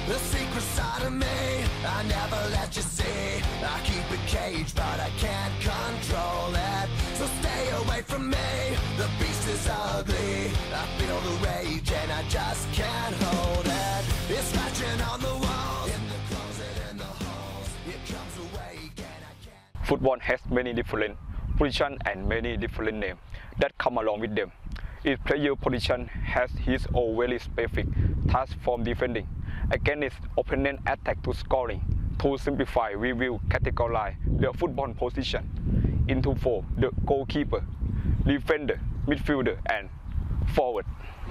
The secret side of me, I never let you see. I keep it caged, but I can't control it. So stay away from me, the beast is ugly. I feel the rage and I just can't hold it. It's scratching on the walls, in the closet, in the halls. It comes awake and I can't. Football has many different positions and many different names that come along with them. Each player position has his own very specific task from defending against opponent attack to scoring. To simplify, we will categorize the football position into four: the goalkeeper, defender, midfielder, and forward.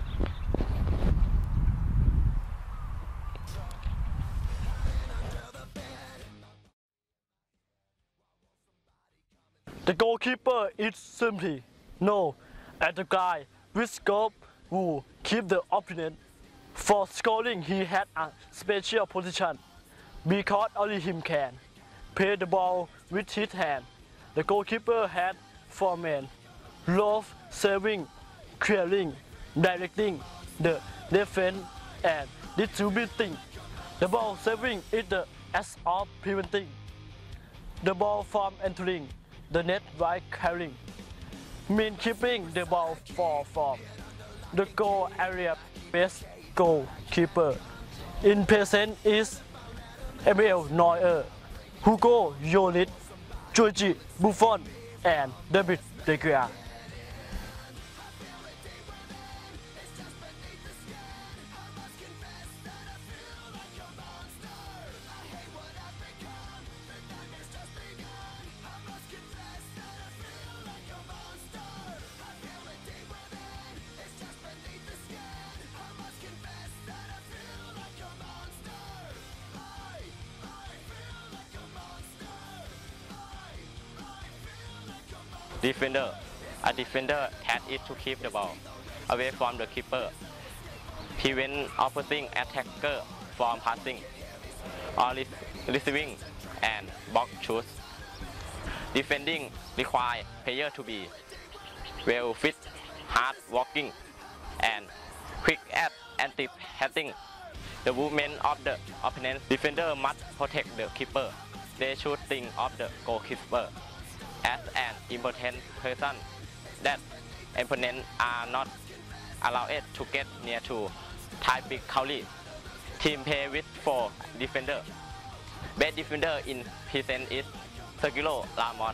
The goalkeeper is simply known as the guy with scope who keep the opponent. For scoring, he had a special position because only him can play the ball with his hand. The goalkeeper had four men: love, saving, clearing, directing the defense, and distributing. The ball saving is the act of preventing the ball from entering the net by carrying, mean keeping the ball far from the goal area. Best goalkeeper in present is Emil Neuer, Hugo Lloris, Gianluigi Buffon, and David De Gea. Defender. A defender task is to keep the ball away from the keeper, prevent opposing attacker from passing or receiving, and block shoots. Defending requires players to be well fit, hard working, and quick at anticipating the movement of the opponent. Defender must protect the keeper. They should think of the goalkeeper as an important person that opponents are not allowed to get near to. Typically, team play with 4 defenders. Best defender in present is Sergio Ramos.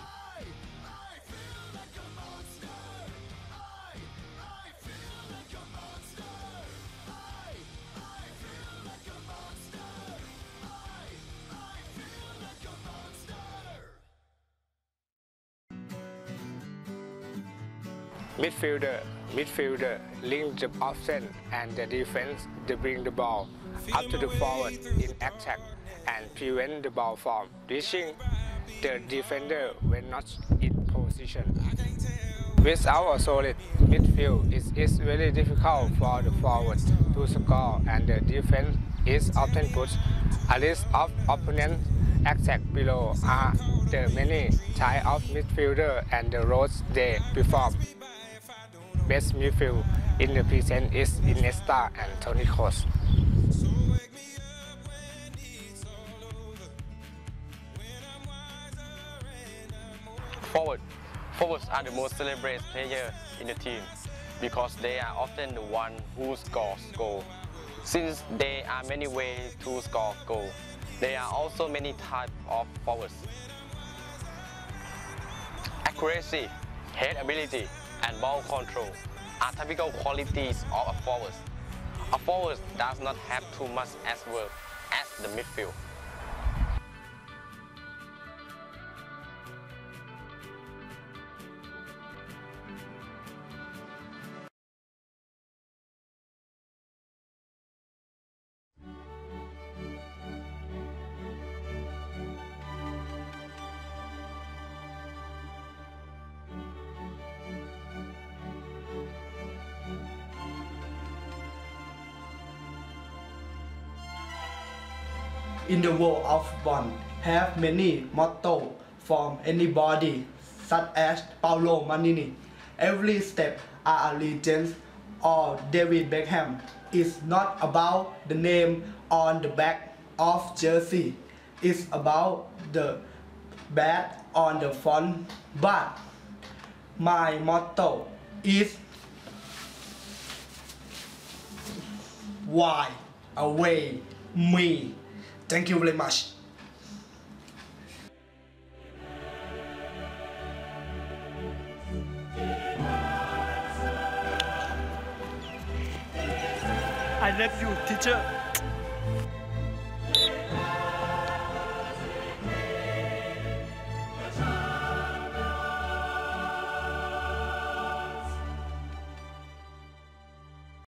Midfielder link the offense and the defense to bring the ball up to the forward in attack and prevent the ball from reaching the defender when not in position. Without a solid midfield, it is very difficult for the forward to score, and the defense is often put a list of opponent attack below are the many types of midfielder and the roles they perform. Best midfield in the present is Iniesta and Toni Kroos. Forwards are the most celebrated players in the team because they are often the one who scores goals. Since there are many ways to score goals, there are also many types of forwards. Accuracy, head ability, and ball control are typical qualities of a forward. A forward does not have too much as well as the midfield. In the world of football, have many mottos from anybody, such as Paolo Maldini. Every step are a legend or David Beckham is not about the name on the back of jersey. It's about the bat on the front. But my motto is why away me. Thank you very much. I love you, teacher.